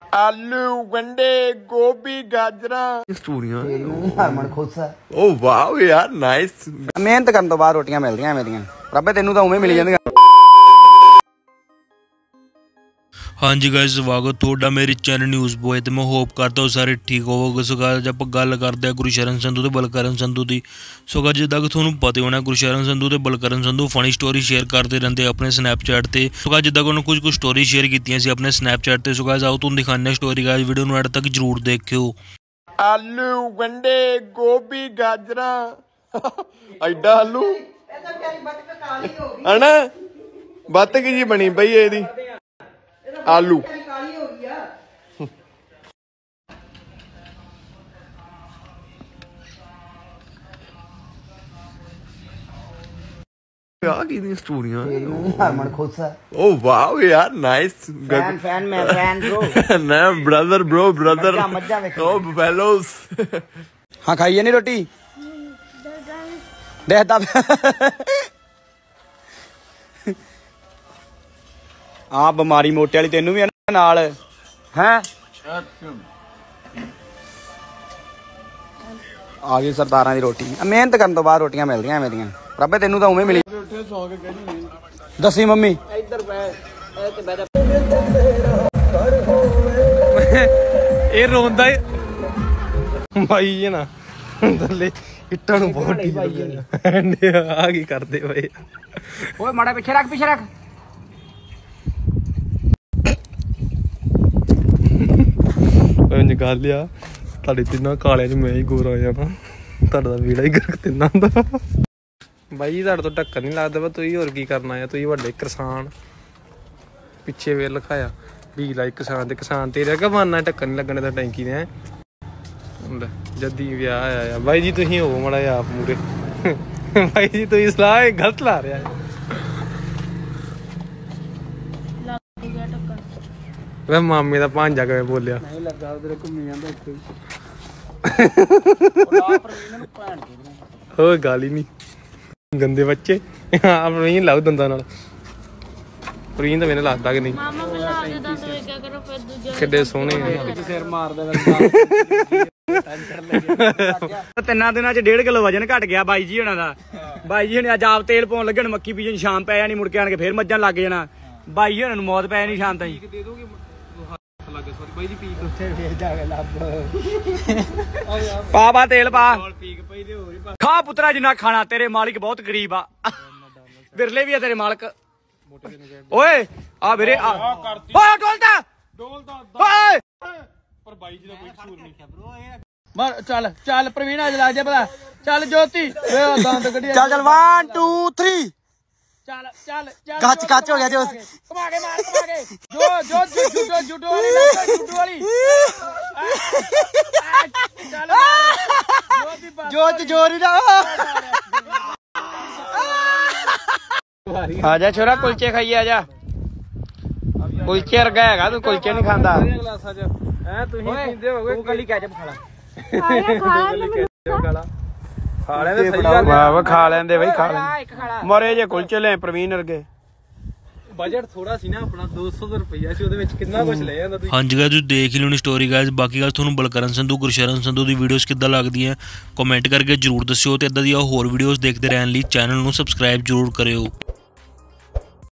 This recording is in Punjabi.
आलू गंडे गोभी गाजरा स्टूडियो हरमन खुश है। ओ वाह यार नाइस। मेहनत करन तो बाद रोटियां मिलदियां मेरियां रब्बे तेनू तां उवें मिली जांदियां। हाँ जी गाइस स्वागत थोड़ा मेरे चैनल न्यूज़ बॉय तो मैं होप करता हूँ सारे ठीक होवोगे। सो गाइस आप गल करते हैं गुरशरण संधू तो बलकरण संधू की। सो गाइस जिदा कि थोड़ा पता होना गुरशरण संधू तो Balkaran Sandhu funny story share करते रहते अपने स्नैपचैट से। सो गाइस जिदा कि उन्होंने कुछ स्टोरी शेयर की अपने स्नैपचैट से। सो गाइस आओ तुम दिखाने स्टोरी गाइस वीडियो में एंड तक जरूर देखियो। आलू गंडे गोभी गाजरा एडा आलू है ना बत्त की जी बनी पई है आलू स्टूडियो हरमन खुश है। ओ वाह यार नाइस। फैन मैं फैन ब्रो ना ब्रदर ब्रो ब्रदर मज्जा ओ फेलोस। हाँ खाइए नहीं रोटी देखता हाँ बीमारी मोटे वाली तेनू भी है नाल हैं। आ गई सरदारां दी रोटी। मेहनत करन तो बाद रोटियां मिलदियां मेरियां रब्बे तेनू तां उवें मिली। दसी मम्मी ਇਹ ਰੋਂਦਾ ਭਾਈ ਹੈ ਨਾ ਥੱਲੇ ਇੱਟਾਂ ਨੂੰ ਬਹੁਤ ਆ ਕੀ ਕਰਦੇ ਓਏ ਓਏ ਮਾੜਾ ਪਿੱਛੇ ਰੱਖ ਇੰਜ ਗੱਲ ਆ ਤੁਹਾਡੇ ਤਿੰਨਾਂ ਕਾਲਿਆਂ ਚ ਮੈਂ ਹੀ ਗੋਰਾ ਆ ਨਾ ਤੁਹਾਡਾ ਵੀੜਾ ਹੀ ਗਰਕ ਤਿੰਨਾਂ ਦਾ ਬਾਈ ਜੀ ਤੁਹਾਡੇ ਤੋਂ ਢੱਕਣ ਨਹੀਂ ਲੱਗਦਾ ਵਾ ਤੁਸੀਂ ਹੋਰ ਕੀ ਕਰਨਾ ਆ ਤੁਸੀਂ ਵੱਡੇ ਕਿਸਾਨ ਪਿੱਛੇ ਵੇਰ ਲਿਖਾਇਆ ਵੀ ਲਾਈਕ ਕਿਸਾਨ ਤੇ ਕਿਸਾਨ ਤੇਰੇ ਅੱਗੇ ਬਣਨਾ ਢੱਕਣ ਨਹੀਂ ਲੱਗਣੇ ਤਾਂ ਟੈਂਕੀ ਨੇ ਜੱਦੀ ਵਿਆਹ ਆਇਆ ਬਾਈ ਜੀ ਤੁਸੀਂ ਹੋਵੋ ਮਾੜਾ ਜਿਹਾ ਆਪ ਮੂਰੇ ਬਾਈ ਜੀ ਤੁਸੀਂ ਸਲਾਹ ਗਲਤ ਲਾ ਰਿਹਾ ਵੇ ਮਾਮੇ ਦਾ ਭਾਂਜਾ ਕਿਵੇਂ ਬੋਲਿਆ ਨਹੀਂ ਲੱਗਾ ਉਧਰ ਘੁੰਮੀ ਜਾਂਦਾ ਇੱਥੇ ਉਹ ਗੱਲ ਹੀ ਨਹੀਂ ਗੰਦੇ ਬੱਚੇ ਆਪ ਨਹੀਂ ਲਾਉ ਦੰਦਾਂ ਨਾਲ ਪ੍ਰੀਨ ਤਾਂ ਮੈਨੂੰ ਲੱਗਦਾ ਕਿ ਨਹੀਂ ਮਾਮਾ ਬਲਾ ਦੇ ਦੰਦ ਵੇਖਿਆ ਕਰੋ ਫਿਰ ਦੂਜਾ ਕਿੱਡੇ ਸੋਹਣੇ ਸਿਰ ਮਾਰਦਾ ਤਿੰਨਾਂ ਦਿਨਾਂ ਚ 1.5 ਕਿਲੋ ਵਜਨ ਘਟ ਗਿਆ ਬਾਈ ਜੀ ਹੁਣਾਂ ਦਾ। ਬਾਈ ਜੀ ਹੁਣੇ ਅੱਜ ਆਪ ਤੇਲ ਪਾਉਣ ਲੱਗਣ ਮੱਕੀ ਬੀਜਣ ਸ਼ਾਮ ਪੈ ਜਾਣੀ ਮੁੜ ਕੇ ਆਣ ਕੇ ਫੇਰ ਮੱਝਾਂ ਲੱਗ ਜਾਣਾ। ਬਾਈ ਜੀ ਹੁਣਾਂ ਨੂੰ ਮੌਤ ਪੈ ਜਾਣੀ ਸ਼ਾਮ ਤਾਈਂ। ਪਾ ਤੇਲ ਪਾ ਖਾ ਪੁੱਤਰਾ ਜਿੰਨਾ ਖਾਣਾ ਤੇਰੇ ਮਾਲਿਕ ਬਹੁਤ ਗਰੀਬ ਆ ਬਿਰਲੇ ਵੀ ਆ ਤੇਰੇ ਮਾਲਕ। ਓਏ ਆ ਵੀਰੇ ਓਏ ਡੋਲਦਾ ਓਏ ਪਰ ਬਾਈ ਜੀ ਦਾ ਕੋਈ ਕਸੂਰ ਨਹੀਂ। ਚੱਲ ਚੱਲ ਪ੍ਰਵੀਨ ਅੱਜ ਲੱਗ ਜਾ ਪਤਾ ਚੱਲ ਜੋਤੀ ਦੰਦ ਕੱਢੀ ਚੱਲ 1 2 3 ਚੱਲ ਚੱਲ ਚੱਲ ਕੱਚ ਹੋ ਗਿਆ ਜੋ ਕਮਾ ਕੇ ਮਾਰ ਕਮਾ ਕੇ ਜੋ ਜੁੱਡੋ ਵਾਲੀ ਚੱਲ ਜੋਰ ਹੀ ਦਾ ਆ ਜਾ ਛੋਰਾ ਕੁਲਚੇ ਖਾਈਏ ਆ ਜਾ ਕੁਲਚੇ ਵਰਗਾ ਹੈਗਾ ਤੂੰ ਕੁਲਚੇ ਨਹੀਂ ਖਾਂਦਾ ਐ ਤੁਸੀਂ ਪੀਂਦੇ ਹੋਗੇ ਤੂੰ ਕੱਲੀ ਕੈਚਅਪ ਖਾ ਲੈ ਖਾ ਲੈਂਦੇ ਸਹੀ ਗੱਲ ਵਾਹ ਖਾ ਲੈਂਦੇ ਬਈ ਖਾ ਲੈਂਦੇ ਮਰੇ ਜੇ ਕੁਲਚੇ ਲੈ ਪ੍ਰਵੀਨ ਵਰਗੇ। ਬਜਟ ਥੋੜਾ ਸੀ ਨਾ ਆਪਣਾ 200 ਰੁਪਈਆ ਸੀ ਉਹਦੇ ਵਿੱਚ ਕਿੰਨਾ ਕੁਝ ਲੈ ਜਾਂਦਾ ਤੁਸੀਂ। ਹਾਂਜੀ गाइस ਤੁਸੀਂ ਦੇਖ ਲਿਓ ਨੀ ਸਟੋਰੀ गाइस। ਬਾਕੀ ਗੱਲ ਤੁਹਾਨੂੰ ਬਲਕਰਨ ਸੰਧੂ ਗੁਰਸ਼ਰਨ ਸੰਧੂ ਦੀ ਵੀਡੀਓਜ਼ ਕਿੱਦਾਂ ਲੱਗਦੀਆਂ ਕਮੈਂਟ ਕਰਕੇ ਜਰੂਰ ਦੱਸਿਓ ਤੇ ਇਦਾਂ ਦੀਆਂ ਹੋਰ ਵੀਡੀਓਜ਼ ਦੇਖਦੇ ਰਹਿਣ ਲਈ ਚੈਨਲ ਨੂੰ ਸਬਸਕ੍ਰਾਈਬ ਜਰੂਰ ਕਰਿਓ।